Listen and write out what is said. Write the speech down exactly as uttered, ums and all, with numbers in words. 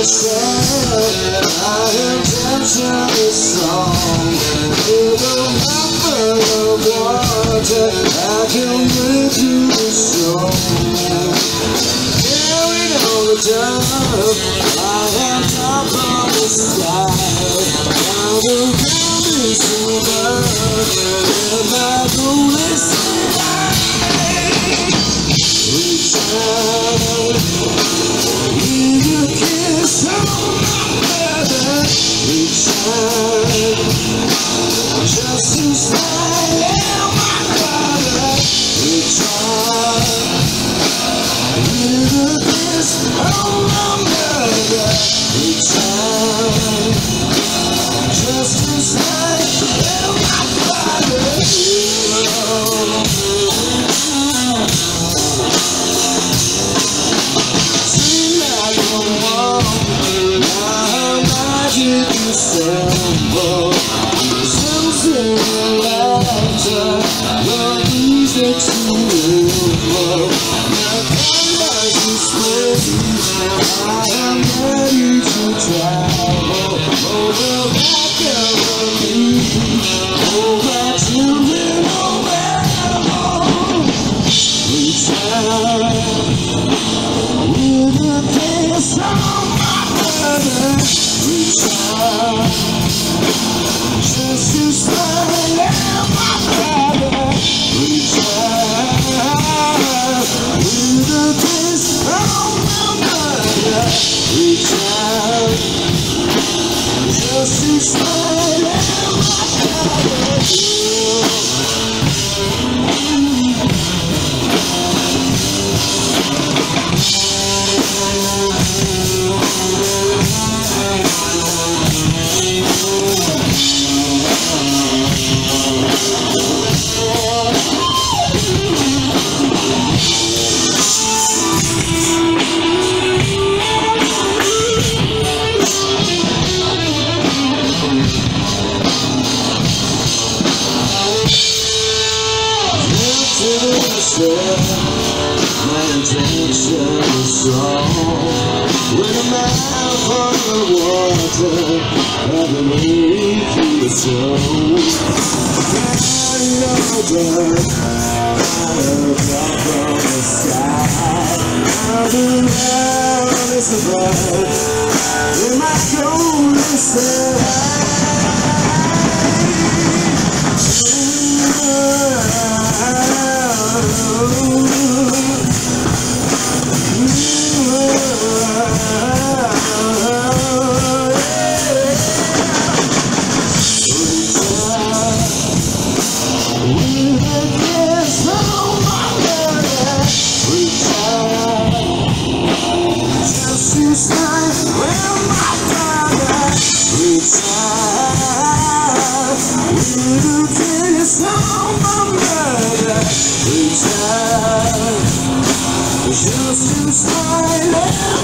said our intention is strong. With a mouthful of water, I can make you strong. Carrying all the time, I am top of the sky. Now the ground is so dark, and my goal is tonight. Reach out, give a kiss on my brother. Reach out, just to smile at my brother. Reach out, give a kiss on my brother. Reach out, just to smile at my brother. Seem like a wall, now magic is simple. Something laughter, the music to live. My conduct is sweet, I am ready to travel over back of me, over children, over. Reach out with a kiss on my brother. Reach out, just to smile at my brother. Reach out, with a kiss on my brother. Reach out, just to smile at my brother. My intention is strong. With a mouth on the water, I believe you are so. Carry over, I look up from the sky. I'll be down as a bird, and my soul is set. Just to smile.